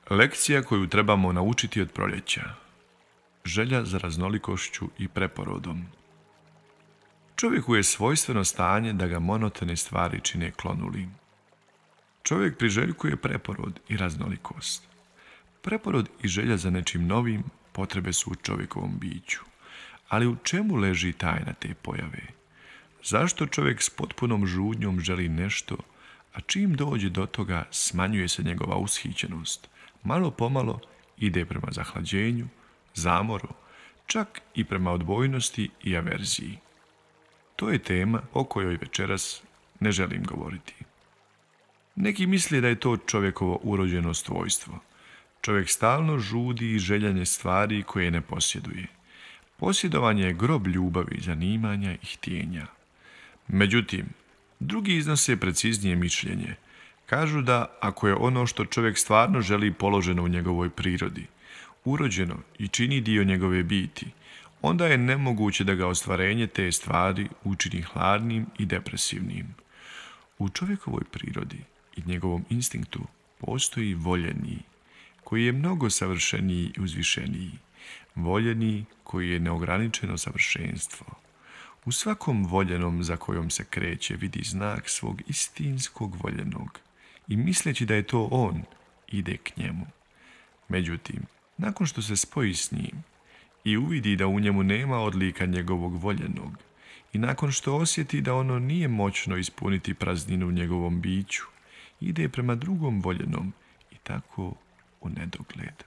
Lekcija koju trebamo naučiti od proljeća. Želja za raznolikošću i preporodom. Čovjeku je svojstveno stanje da ga monotone stvari čine klonulim. Čovjek priželjkuje preporod i raznolikost. Preporod i želja za nečim novim potrebe su u čovjekovom biću. Ali u čemu leži tajna te pojave? Zašto čovjek s potpunom žudnjom želi nešto, a čim dođe do toga smanjuje se njegova ushićenost? Malo pomalo ide prema zahlađenju, zamoru, čak i prema odbojnosti i averziji. To je tema o kojoj večeras ne želim govoriti. Neki misle da je to čovjekovo urođeno svojstvo. Čovjek stalno žudi i željanje stvari koje ne posjeduje. Posjedovanje je grob ljubavi, zanimanja i htjenja. Međutim, drugi iznose preciznije mišljenje. Kažu da ako je ono što čovjek stvarno želi položeno u njegovoj prirodi, urođeno i čini dio njegove biti, onda je nemoguće da ga ostvarenje te stvari učini hladnim i depresivnim. U čovjekovoj prirodi i njegovom instinktu postoji voljeni, koji je mnogo savršeniji i uzvišeniji, voljeni koji je neograničeno savršenstvo. U svakom voljenom za kojom se kreće vidi znak svog istinskog voljenog i misleći da je to on, ide k njemu. Međutim, nakon što se spoji s njim i uvidi da u njemu nema odlika njegovog voljenog i nakon što osjeti da ono nije moćno ispuniti prazninu u njegovom biću, ide prema drugom voljenom i tako u nedogled.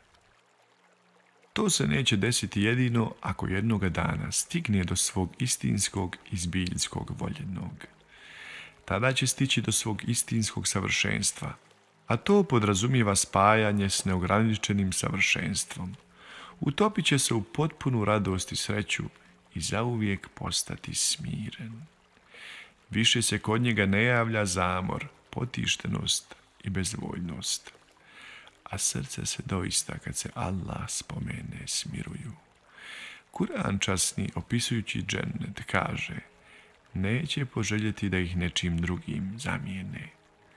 To se neće desiti jedino ako jednoga dana stigne do svog istinskog i zbiljskog voljenog. Tada će stići do svog istinskog savršenstva, a to podrazumijeva spajanje s neograničenim savršenstvom. Utopit će se u potpunu radost i sreću i zauvijek postati smiren. Više se kod njega ne javlja zamor, potištenost i bezvoljnost, a srce se doista, kad se Allah spomene, smiruju. Kur'an časni, opisujući džennet, kaže: neće poželjeti da ih nečim drugim zamijene.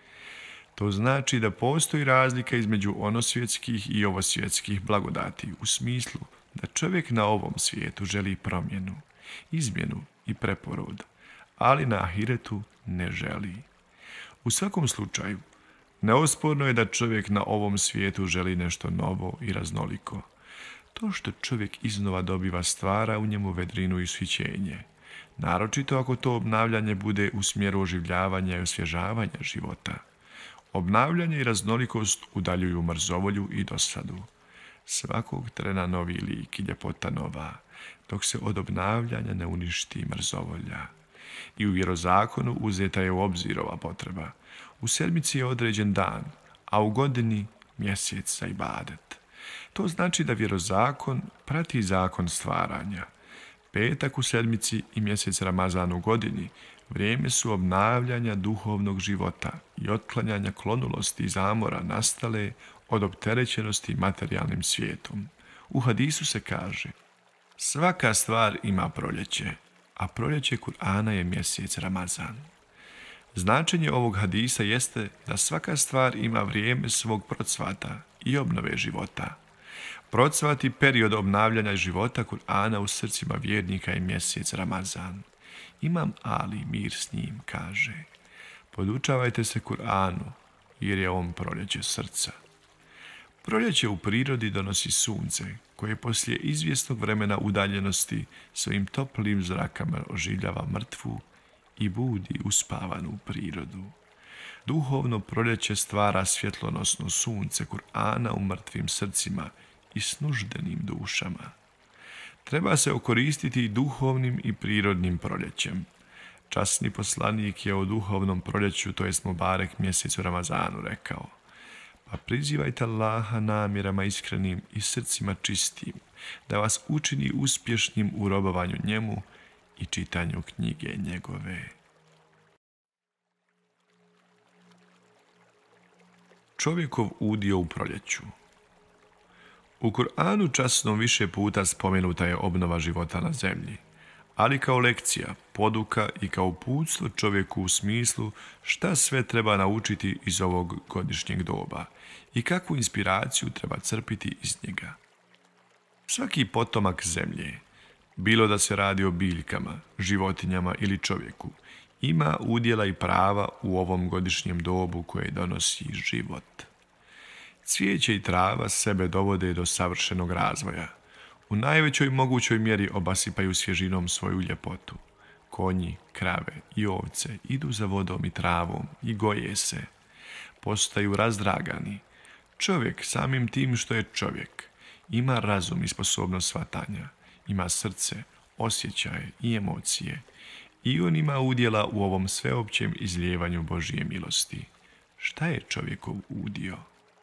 To znači da postoji razlika između onosvjetskih i ovosvjetskih blagodati, u smislu da čovjek na ovom svijetu želi promjenu, izmjenu i preporod, ali na ahiretu ne želi. U svakom slučaju, neosporno je da čovjek na ovom svijetu želi nešto novo i raznoliko. To što čovjek iznova dobiva stvara u njemu vedrinu i ushićenje, naročito ako to obnavljanje bude u smjeru oživljavanja i osvježavanja života. Obnavljanje i raznolikost udaljuju mrzovolju i dosadu. Svakog trena novi lik i ljepota nova, dok se od obnavljanja ne uništi mrzovolja. I u vjerozakonu uzeta je u obzir ova potreba. U sedmici je određen dan, a u godini mjesec za ibadet. To znači da vjerozakon prati zakon stvaranja. Petak u sedmici i mjesec Ramazan u godini vrijeme su obnavljanja duhovnog života i otklanjanja klonulosti i zamora nastale od opterećenosti materijalnim svijetom. U hadisu se kaže: svaka stvar ima proljeće, a proljeće Kur'ana je mjesec Ramazan. Značenje ovog hadisa jeste da svaka stvar ima vrijeme svog procvata i obnove života. Procvat i period obnavljanja života Kur'ana u srcima vjernika je mjesec Ramazan. Imam Ali, mir s njim, kaže: podučavajte se Kur'anu, jer je on proljeće srca. Proljeće u prirodi donosi sunce, koje poslije izvjesnog vremena udaljenosti svojim toplim zrakama oživljava mrtvu i budi uspavanu prirodu. Duhovno proljeće stvara svjetlonosno sunce Kur'ana u mrtvim srcima i snuždenim dušama. Treba se okoristiti i duhovnim i prirodnim proljećem. Časni poslanik je o duhovnom proljeću, to jest Mubarek mjesecu Ramazanu, rekao: pa prizivajte Allaha namjerama iskrenim i srcima čistim, da vas učini uspješnim u robovanju njemu i čitanju knjige njegove. Čovjekov udio u proljeću. U Kur'anu časnom više puta spomenuta je obnova života na zemlji, ali kao lekcija, poduka i kao uputstvo čovjeku u smislu šta sve treba naučiti iz ovog godišnjeg doba i kakvu inspiraciju treba crpiti iz njega. Svaki potomak zemlje, bilo da se radi o biljkama, životinjama ili čovjeku, ima udjela i prava u ovom godišnjem dobu koje donosi život. Cvijeće i trava sebe dovode do savršenog razvoja. U najvećoj mogućoj mjeri obasipaju svježinom svoju ljepotu. Konji, krave i ovce idu za vodom i travom i goje se. Postaju razdragani. Čovjek samim tim što je čovjek ima razum i sposobnost shvatanja. Ima srce, osjećaje i emocije. I on ima udjela u ovom sveopćem izlijevanju Božje milosti. Šta je čovjekov udio?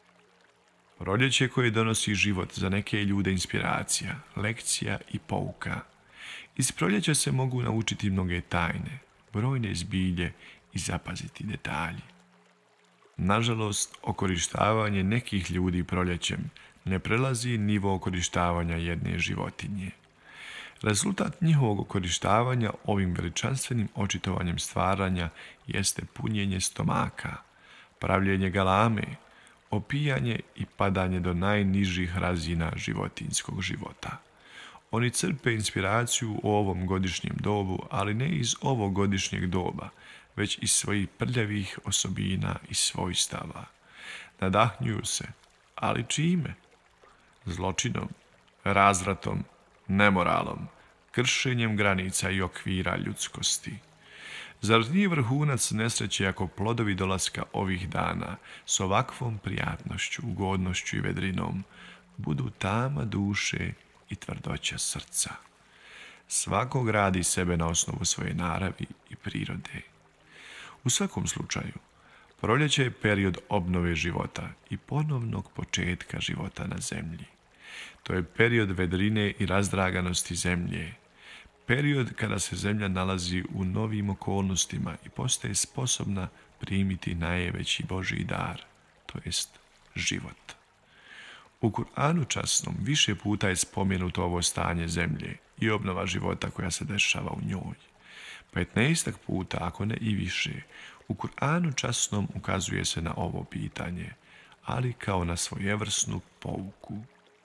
Proljeće koje donosi život za neke ljude inspiracija, lekcija i pouka. Iz proljeća se mogu naučiti mnoge tajne, brojne zbilje i zapaziti detalji. Nažalost, okorištavanje nekih ljudi proljećem ne prelazi nivo okorištavanja jedne životinje. Rezultat njihovog okorištavanja ovim veličanstvenim očitovanjem stvaranja jeste punjenje stomaka, pravljenje galame, opijanje i padanje do najnižih razina životinjskog života. Oni crpe inspiraciju u ovom godišnjem dobu, ali ne iz ovog godišnjeg doba, već iz svojih prljavih osobina i svojstava. Nadahnjuju se, ali čime? Zločinom, razvratom, nemoralom, kršenjem granica i okvira ljudskosti. Zar nije vrhunac nesreće ako plodovi dolaska ovih dana s ovakvom prijatnošću, ugodnošću i vedrinom budu tama duše i tvrdoća srca? Svako gradi sebe na osnovu svoje naravi i prirode. U svakom slučaju, proljeće je period obnove života i ponovnog početka života na zemlji. To je period vedrine i razdraganosti zemlje, period kada se zemlja nalazi u novim okolnostima i postaje sposobna primiti najveći Božji dar, to jest život. U Kur'anu časnom više puta je spomenuto ovo stanje zemlje i obnova života koja se dešava u njoj. 15 puta, ako ne i više, u Kur'anu časnom ukazuje se na ovo pitanje, ali kao na svojevrsnu pouku.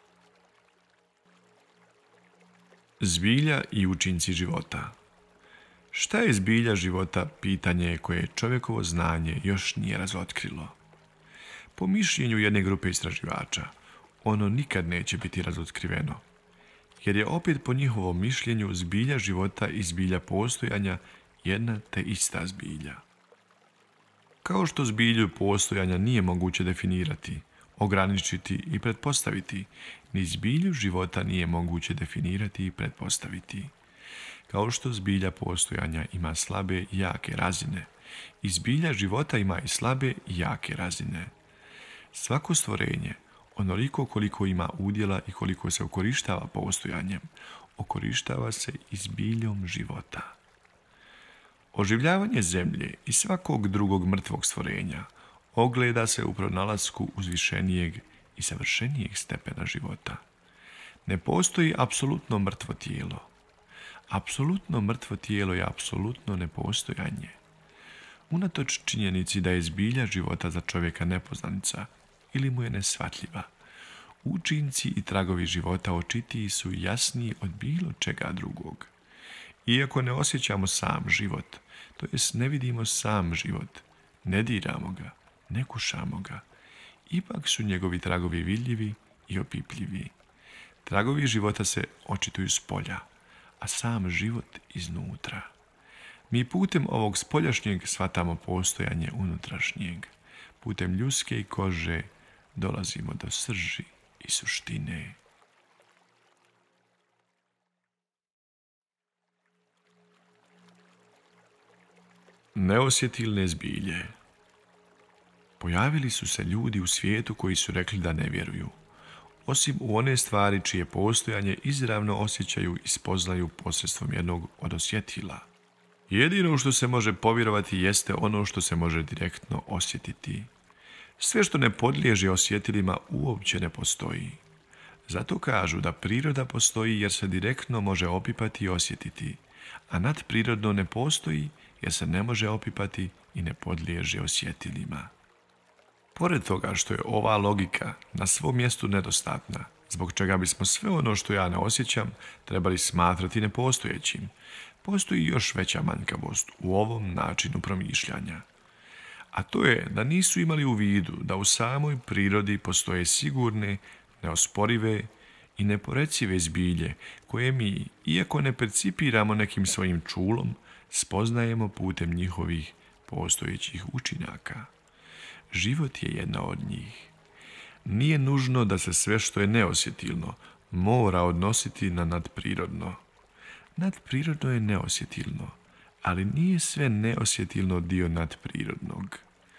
Zbilja i učinci života. Šta je zbilja života, pitanje je koje čovjekovo znanje još nije razotkrilo. Po mišljenju jedne grupe istraživača, ono nikad neće biti razotkriveno, jer je opet po njihovom mišljenju zbilja života i zbilja postojanja jedna te ista zbilja. Kao što zbilju postojanja nije moguće definirati, ograničiti i pretpostaviti, ni zbilju života nije moguće definirati i pretpostaviti. Kao što zbilja postojanja ima slabe i jake razine, i zbilja života ima i slabe i jake razine. Svako stvorenje, onoliko koliko ima udjela i koliko se okorištava postojanjem, okorištava se i zbiljom života. Oživljavanje zemlje i svakog drugog mrtvog stvorenja ogleda se u pronalasku uzvišenijeg i savršenijeg stepena života. Ne postoji apsolutno mrtvo tijelo. Apsolutno mrtvo tijelo je apsolutno nepostojanje. Unatoč činjenici da je zbilja života za čovjeka nepoznanica ili mu je nesvatljiva, učinci i tragovi života očitiji su jasniji od bilo čega drugog. Iako ne osjećamo sam život, to jest ne vidimo sam život, ne diramo ga, ne kušamo ga, ipak su njegovi tragovi vidljivi i opipljivi. Tragovi života se očituju s polja, a sam život iznutra. Mi putem ovog spoljašnjeg shvatamo postojanje unutrašnjeg. Putem ljudske kože dolazimo do srži i suštine. Neosjetilne zbilje. Pojavili su se ljudi u svijetu koji su rekli da ne vjeruju, osim u one stvari čije postojanje izravno osjećaju i spoznaju posredstvom jednog od osjetila. Jedino što se može povjerovati jeste ono što se može direktno osjetiti. Sve što ne podliježe osjetilima uopće ne postoji. Zato kažu da priroda postoji jer se direktno može opipati i osjetiti, a nadprirodno ne postoji jer se ne može opipati i ne podliježe osjetilima. Pored toga što je ova logika na svom mjestu nedostatna, zbog čega bismo sve ono što ja ne osjećam trebali smatrati nepostojećim, postoji još veća manjkavost u ovom načinu promišljanja. A to je da nisu imali u vidu da u samoj prirodi postoje sigurne, neosporive i neporecive zbilje koje mi, iako ne percipiramo nekim svojim čulom, spoznajemo putem njihovih postojećih učinaka. Život je jedna od njih. Nije nužno da se sve što je neosjetilno mora odnositi na nadprirodno. Nadprirodno je neosjetilno, ali nije sve neosjetilno dio nadprirodnog.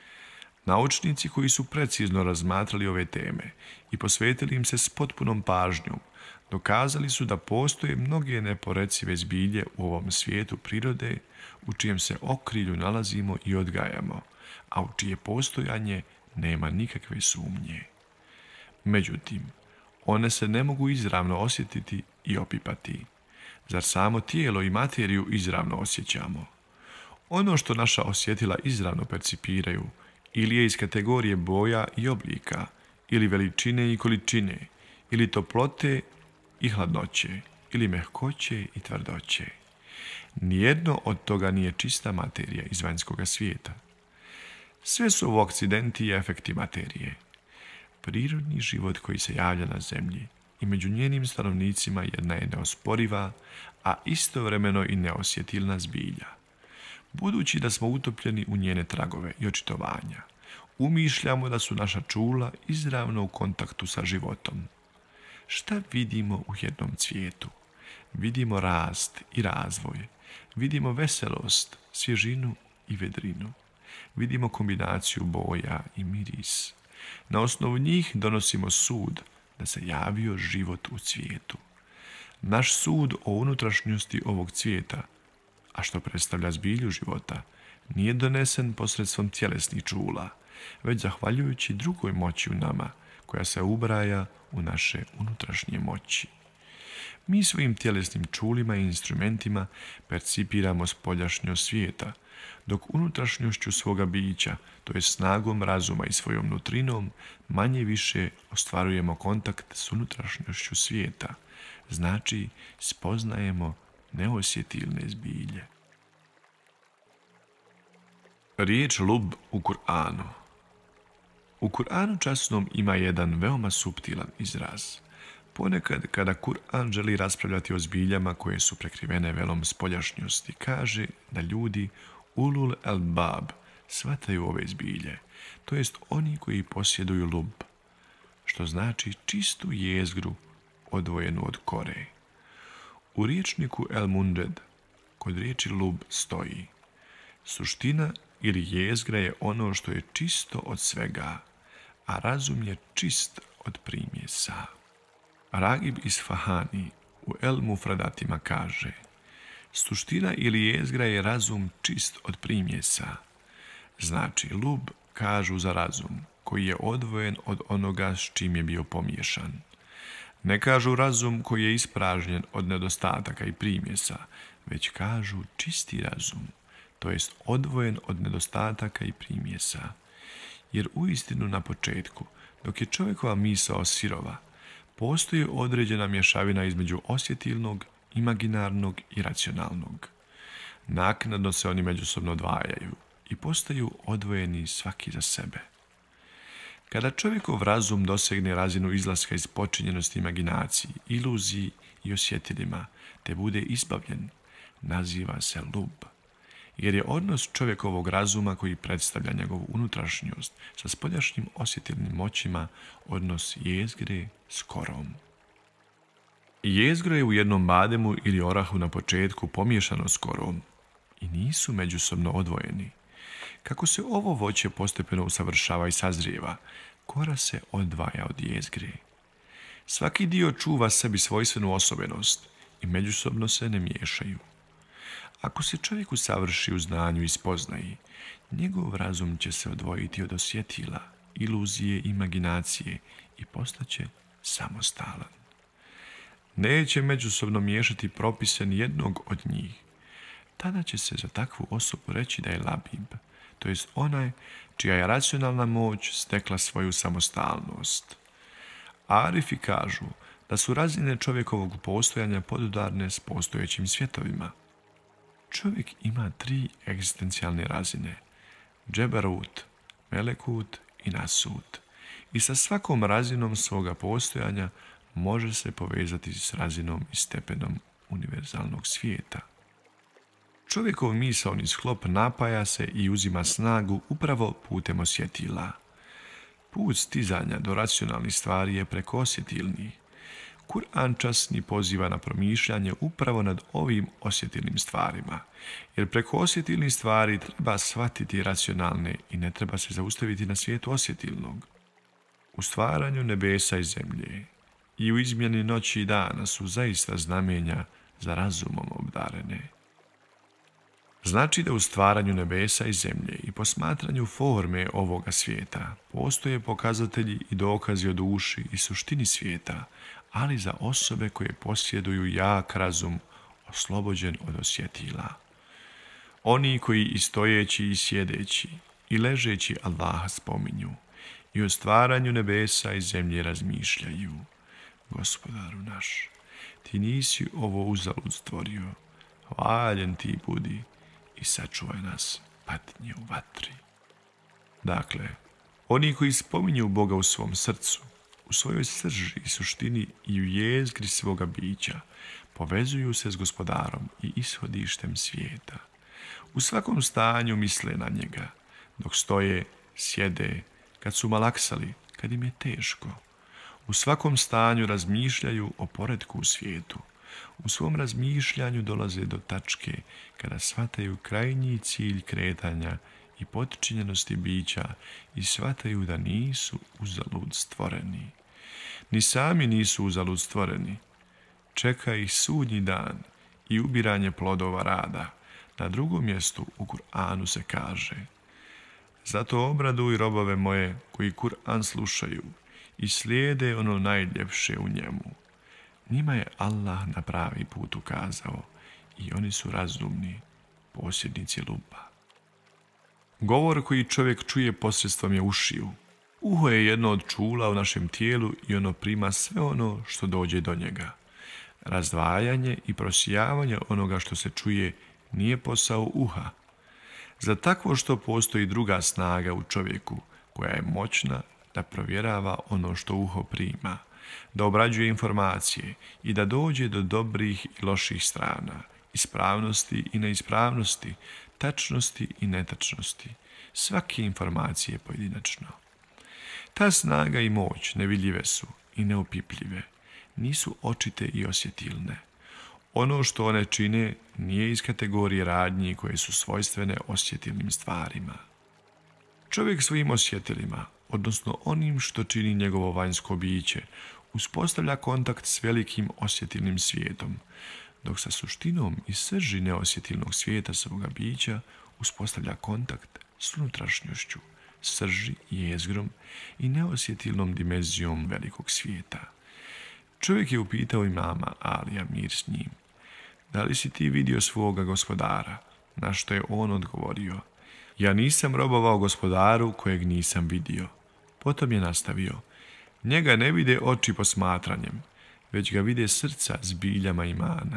Naučnici koji su precizno razmatrali ove teme i posvetili im se s potpunom pažnjom, dokazali su da postoje mnoge neporecive zbilje u ovom svijetu prirode u čijem se okrilju nalazimo i odgajamo, a u čije postojanje nema nikakve sumnje. Međutim, one se ne mogu izravno osjetiti i opipati. Zar samo tijelo i materiju izravno osjećamo? Ono što naša osjetila izravno percipiraju ili je iz kategorije boja i oblika, ili veličine i količine, ili toplote i hladnoće, ili mehkoće i tvrdoće. Nijedno od toga nije čista materija iz vanjskoga svijeta. Sve su ovo akcidenti i efekti materije. Prirodni život koji se javlja na zemlji i među njenim stanovnicima jedna je neosporiva, a istovremeno i neosjetilna zbilja. Budući da smo utopljeni u njene tragove i očitovanja, umišljamo da su naša čula izravno u kontaktu sa životom. Šta vidimo u jednom cvijetu? Vidimo rast i razvoj, vidimo veselost, svježinu i vedrinu, vidimo kombinaciju boja i miris. Na osnovu njih donosimo sud da se javio život u cvijetu. Naš sud o unutrašnjosti ovog cvijeta, a što predstavlja zbilju života, nije donesen posredstvom tjelesnih čula, već zahvaljujući drugoj moći u nama, koja se ubraja u naše unutrašnje moći. Mi svojim tjelesnim čulima i instrumentima percipiramo spoljašnjost svijeta, dok unutrašnjošću svoga bića, to je snagom razuma i svojom nutrinom, manje više ostvarujemo kontakt s unutrašnjošću svijeta, znači spoznajemo neosjetilne zbilje. Riječ lub u Kur'anu. U Kur'anu časnom ima jedan veoma suptilan izraz. Ponekad, kada Kur'an želi raspravljati o zbiljama koje su prekrivene velom spoljašnjosti, kaže da ljudi ulul albab shvataju ove zbilje, to jest oni koji posjeduju lub, što znači čistu jezgru odvojenu od kore. U riječniku El Munded kod riječi lub stoji: suština ili jezgra je ono što je čisto od svega, a razum je čist od primjesa. Ragib Isfahani u El Mufradatima kaže: suština ili jezgra je razum čist od primjesa. Znači, lub kažu za razum koji je odvojen od onoga s čim je bio pomiješan. Ne kažu razum koji je ispražnjen od nedostataka i primjesa, već kažu čisti razum, to jest odvojen od nedostataka i primjesa. Jer uistinu na početku, dok je čovjekova misao sirova, postoji određena mješavina između osjetilnog, imaginarnog i racionalnog. Naknadno se oni međusobno odvajaju i postaju odvojeni svaki za sebe. Kada čovjekov razum dosegne razinu izlaska iz počinjenosti imaginaciji, iluziji i osjetilima, te bude izbavljen, naziva se lub. Jer je odnos čovjekovog razuma koji predstavlja njegovu unutrašnjost sa spoljašnjim osjetilnim moćima odnos jezgre s korom. Jezgro je u jednom bademu ili orahu na početku pomiješano s korom i nisu međusobno odvojeni. Kako se ovo voće postepeno usavršava i sazrijeva, kora se odvaja od jezgre. Svaki dio čuva sebi svojstvenu osobenost i međusobno se ne miješaju. Ako se čovjek usavrši u znanju i spoznaji, njegov razum će se odvojiti od osjetila, iluzije i imaginacije i postaće samostalan. Neće međusobno miješati propise nijednog od njih. tada će se za takvu osobu reći da je labib, to jest onaj čija je racionalna moć stekla svoju samostalnost. Arifi kažu da su razine čovjekovog postojanja podudarne s postojećim svjetovima. Čovjek ima 3 egzistencijalne razine: džebarut, melekut i nasut. I sa svakom razinom svoga postojanja može se povezati s razinom i stepenom univerzalnog svijeta. Čovjekov misaoni sklop napaja se i uzima snagu upravo putem osjetila. Put stizanja do racionalnih stvari je preko osjetilnih. Kur'an časni poziva na promišljanje upravo nad ovim osjetilnim stvarima, jer preko osjetilnih stvari treba shvatiti racionalne i ne treba se zaustaviti na svijetu osjetilnog. U stvaranju nebesa i zemlje i u izmjeni noći i dana su zaista znamenja za razumom obdarene. Znači da u stvaranju nebesa i zemlje i posmatranju forme ovoga svijeta postoje pokazatelji i dokazi o duši i suštini svijeta, ali za osobe koje posjeduju jak razum oslobođen od osjetila. Oni koji i stojeći i sjedeći i ležeći Allaha spominju i o stvaranju nebesa i zemlje razmišljaju. Gospodaru naš, ti nisi ovo uzalud stvorio, hvaljen ti budi i sačuvaj nas patnje u vatri. Dakle, oni koji spominju Boga u svom srcu, u svojoj srži i suštini i u jezgri svoga bića, povezuju se s Gospodarom i ishodištem svijeta. U svakom stanju misle na njega, dok stoje, sjede, kad su malaksali, kad im je teško. U svakom stanju razmišljaju o poretku u svijetu. U svom razmišljanju dolaze do tačke kada shvataju krajnji cilj kretanja i potčinjenosti bića i shvataju da nisu uzalud stvoreni. Ni sami nisu uzalud stvoreni. Čeka ih sudnji dan i ubiranje plodova rada. Na drugom mjestu u Kur'anu se kaže: zato obraduj robove moje koji Kur'an slušaju i slijede ono najljepše u njemu. Njima je Allah na pravi put ukazao i oni su razumni, posjednici lupa. Govor koji čovjek čuje posredstvom je ušiju. Uho je jedno od čula u našem tijelu i ono prima sve ono što dođe do njega. Razdvajanje i prosijavanje onoga što se čuje nije posao uha. Za takvo što postoji druga snaga u čovjeku koja je moćna da provjerava ono što uho prima, da obrađuje informacije i da dođe do dobrih i loših strana, ispravnosti i neispravnosti, tačnosti i netačnosti, svake informacije pojedinačno. Ta snaga i moć nevidljive su i neopipljive, nisu očite i osjetilne. Ono što one čine nije iz kategorije radnji koje su svojstvene osjetilnim stvarima. Čovjek svojim osjetilima, odnosno onim što čini njegovo vanjsko biće, uspostavlja kontakt s velikim osjetilnim svijetom, dok sa suštinom i srži neosjetilnog svijeta svoga bića uspostavlja kontakt s unutrašnjošću, srži, jezgrom i neosjetilnom dimenzijom velikog svijeta. Čovjek je upitao imama Alija, mir s njim: da li si ti vidio svoga gospodara? Na što je on odgovorio: ja nisam robovao gospodaru kojeg nisam vidio. Potom je nastavio: njega ne vide oči posmatranjem, već ga vide srca s biljama imana.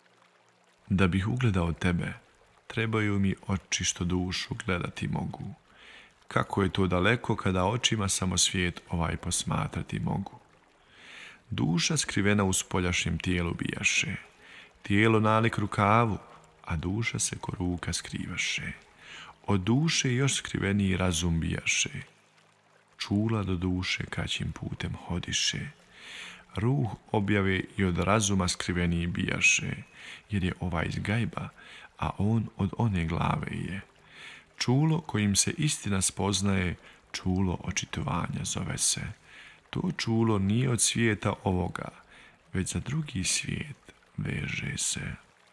Da bih ugledao tebe, trebaju mi oči što dušu gledati mogu. Kako je to daleko kada očima samo svijet ovaj posmatrati mogu. Duša skrivena u spoljašnjem tijelu bijaše, tijelo nalik rukavu, a duša se ko ruka skrivaše. Od duše još skriveniji razum bijaše, čula do duše kraćim putem hodiše. Ruh objave i od razuma skriveniji bijaše, jer je ovaj iz gajba, a on od one glave je. Čulo kojim se istina spoznaje, čulo očitovanja zove se. To čulo nije od svijeta ovoga, već za drugi svijet veže se.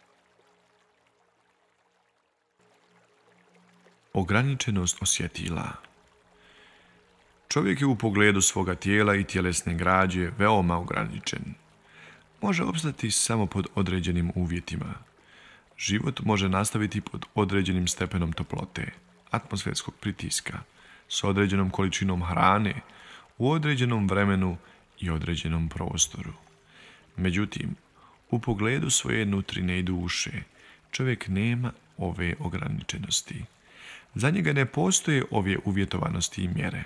Ograničenost osjetila. Čovjek je u pogledu svoga tijela i tjelesne građe veoma ograničen. Može opstati samo pod određenim uvjetima. Život može nastaviti pod određenim stepenom toplote, atmosferskog pritiska, s određenom količinom hrane, u određenom vremenu i određenom prostoru. Međutim, u pogledu svoje nutrine i duše, čovjek nema ove ograničenosti. Za njega ne postoje ove uvjetovanosti i mjere.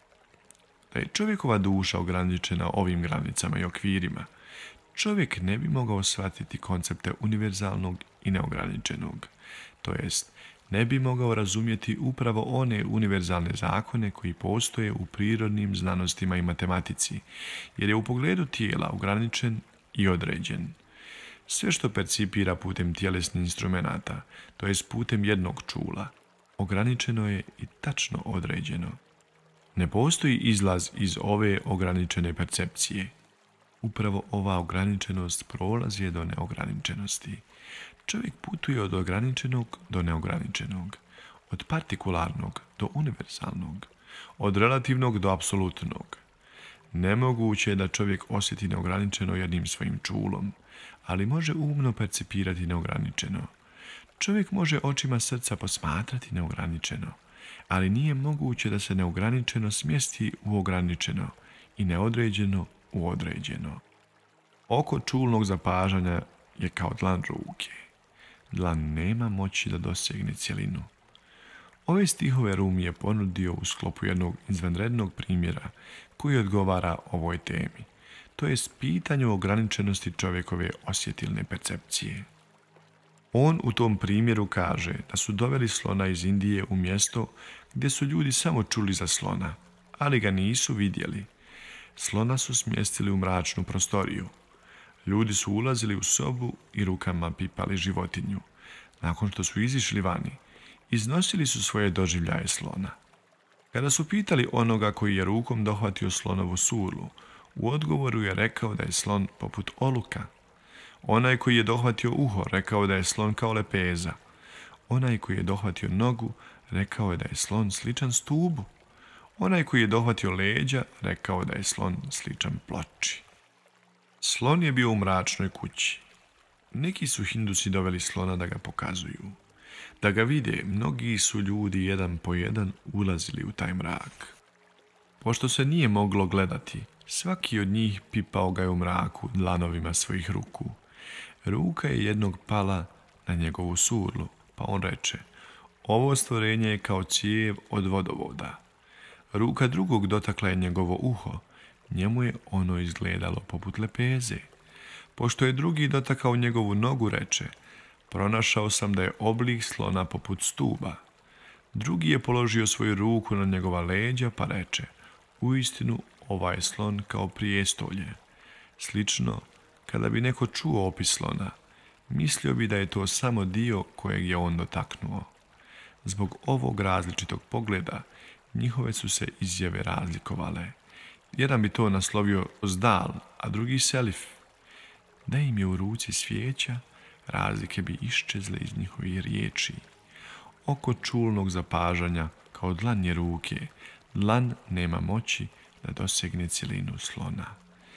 Da je čovjekova duša ograničena ovim granicama i okvirima, čovjek ne bi mogao shvatiti koncepte univerzalnog i neograničenog, to jest ne bi mogao razumjeti upravo one univerzalne zakone koji postoje u prirodnim znanostima i matematici, jer je u pogledu tijela ograničen i određen. Sve što percipira putem tjelesnih instrumenata, to jest putem jednog čula, ograničeno je i tačno određeno. Ne postoji izlaz iz ove ograničene percepcije. Upravo ova ograničenost prolaz je do neograničenosti. Čovjek putuje od ograničenog do neograničenog, od partikularnog do univerzalnog, od relativnog do apsolutnog. Nemoguće je da čovjek osjeti neograničeno jednim svojim čulom, ali može umno percipirati neograničeno. Čovjek može očima srca posmatrati neograničeno, ali nije moguće da se neograničeno smjesti u ograničeno i neodređeno u određeno. Oko čulnog zapažanja je kao dlan ruke. Dlan nema moći da dosegne cjelinu. Ove stihove Rumi je ponudio u sklopu jednog izvanrednog primjera koji odgovara ovoj temi, to je pitanju ograničenosti čovjekove osjetilne percepcije. On u tom primjeru kaže da su doveli slona iz Indije u mjesto gdje su ljudi samo čuli za slona, ali ga nisu vidjeli. Slona su smjestili u mračnu prostoriju. Ljudi su ulazili u sobu i rukama pipali životinju. Nakon što su izišli vani, iznosili su svoje doživljaje slona. Kada su pitali onoga koji je rukom dohvatio slonovu surlu, u odgovoru je rekao da je slon poput oluka. Onaj koji je dohvatio uho rekao da je slon kao lepeza. Onaj koji je dohvatio nogu rekao je da je slon sličan stubu. Onaj koji je dohvatio leđa rekao da je slon sličan ploči. Slon je bio u mračnoj kući. Neki su Hindusi doveli slona da ga pokazuju. Da ga vide, mnogi su ljudi jedan po jedan ulazili u taj mrak. Pošto se nije moglo gledati, svaki od njih pipao ga je u mraku dlanovima svojih ruku. Ruka je jednog pala na njegovu surlu, pa on reče: ovo stvorenje je kao cijev od vodovoda. Ruka drugog dotakla je njegovo uho, njemu je ono izgledalo poput lepeze. Pošto je drugi dotakao njegovu nogu, reče: pronašao sam da je oblik slona poput stuba. Drugi je položio svoju ruku na njegova leđa, pa reče: uistinu ovaj slon kao prijestolje. Slično, kada bi neko čuo opis slona, mislio bi da je to samo dio kojeg je on dotaknuo. Zbog ovog različitog pogleda, njihove su se izjave razlikovale. Jedan bi to naslovio zdal, a drugi selif. Da im je u ruci svijeća, razlike bi iščezle iz njihovih riječi. Oko čulnog zapažanja, kao dlanje ruke, dlan nema moći da dosegne cjelinu slona.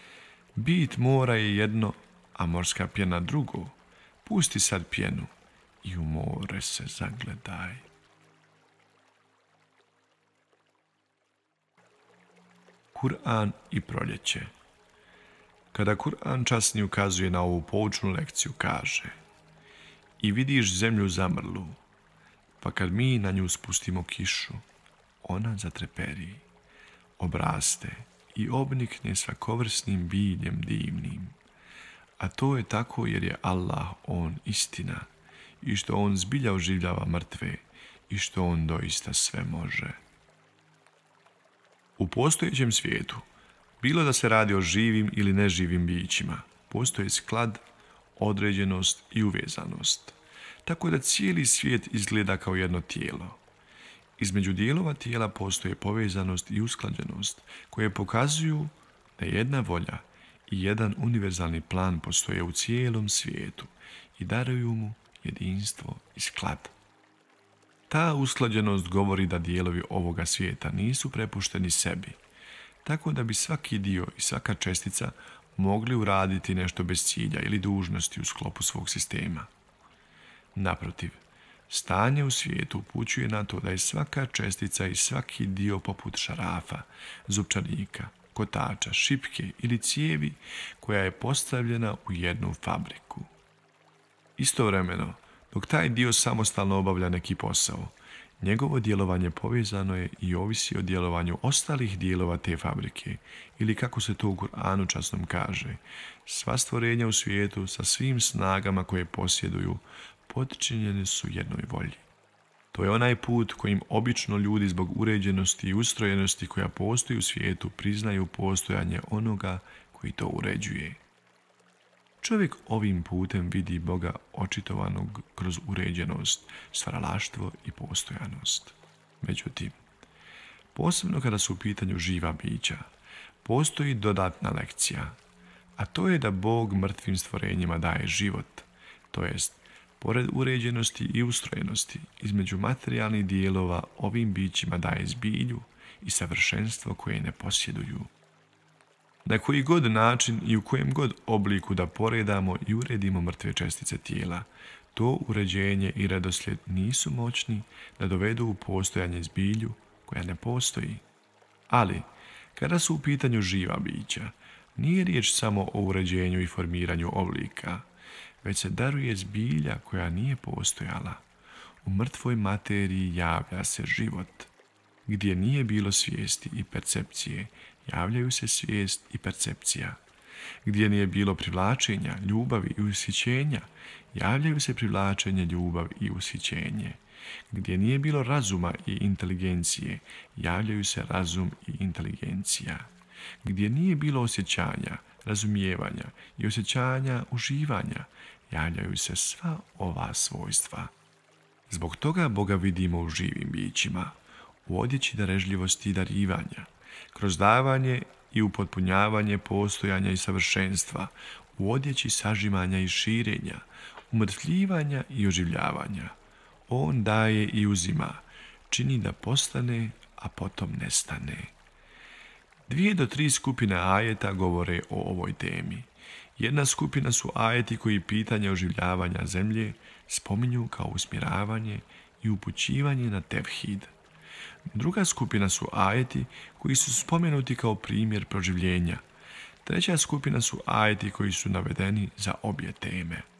Bit mora je jedno, a morska pjena drugo. Pusti sad pjenu i u more se zagledaj. Kur'an i proljeće. Kada Kur'an časni ukazuje na ovu poučnu lekciju, kaže: i vidiš zemlju zamrlu, pa kad mi na nju spustimo kišu, ona zatreperi, obraste i obnikne svakovrsnim biljem divnim. A to je tako jer je Allah, on istina, i što on zbilja oživljava mrtve, i što on doista sve može. U postojećem svijetu, bilo da se radi o živim ili neživim bićima, postoji sklad, određenost i uvezanost, tako da cijeli svijet izgleda kao jedno tijelo. Između dijelova tijela postoje povezanost i usklađenost, koje pokazuju da jedna volja i jedan univerzalni plan postoje u cijelom svijetu i daruju mu jedinstvo i sklad. Ta usklađenost govori da dijelovi ovoga svijeta nisu prepušteni sebi, tako da bi svaki dio i svaka čestica mogli uraditi nešto bez cilja ili dužnosti u sklopu svog sistema. Naprotiv, stanje u svijetu upućuje na to da je svaka čestica i svaki dio poput šarafa, zupčanika, kotača, šipke ili cijevi koja je postavljena u jednu fabriku. Istovremeno, dok taj dio samostalno obavlja neki posao, njegovo djelovanje povezano je i ovisi o djelovanju ostalih dijelova te fabrike, ili kako se to u Kur'anu časnom kaže, sva stvorenja u svijetu sa svim snagama koje posjeduju podčinjeni su jednoj volji. To je onaj put kojim obično ljudi zbog uređenosti i ustrojenosti koja postoji u svijetu priznaju postojanje onoga koji to uređuje. Čovjek ovim putem vidi Boga očitovanog kroz uređenost, stvaralaštvo i postojanost. Međutim, posebno kada su u pitanju živa bića, postoji dodatna lekcija, a to je da Bog mrtvim stvorenjima daje život, to jest, pored uređenosti i ustrojenosti, između materijalnih dijelova ovim bićima daje zbilju i savršenstvo koje ne posjeduju. Na koji god način i u kojem god obliku da poredamo i uredimo mrtve čestice tijela, to uređenje i redoslijed nisu moćni da dovedu u postojanje zbilju koja ne postoji. Ali, kada su u pitanju živa bića, nije riječ samo o uređenju i formiranju oblika, već se daruje zbilja koja nije postojala. U mrtvoj materiji javlja se život. Gdje nije bilo svijesti i percepcije, javljaju se svijest i percepcija. Gdje nije bilo privlačenja, ljubavi i ushićenja, javljaju se privlačenje, ljubav i ushićenje. Gdje nije bilo razuma i inteligencije, javljaju se razum i inteligencija. Gdje nije bilo osjećanja, razumijevanja i osjećanja uživanja, javljaju se sva ova svojstva. Zbog toga Boga vidimo u živim bićima, u odjeći darežljivosti i darivanja, kroz davanje i upotpunjavanje postojanja i savršenstva, u odjeći sažimanja i širenja, umrtvljivanja i oživljavanja. On daje i uzima, čini da postane, a potom nestane. 2 do 3 skupine ajeta govore o ovoj temi. Jedna skupina su ajeti koji pitanje oživljavanja zemlje spominju kao usmjeravanje i upućivanje na tevhid. Druga skupina su ajeti koji su spomenuti kao primjer proživljenja. Treća skupina su ajeti koji su navedeni za obje teme.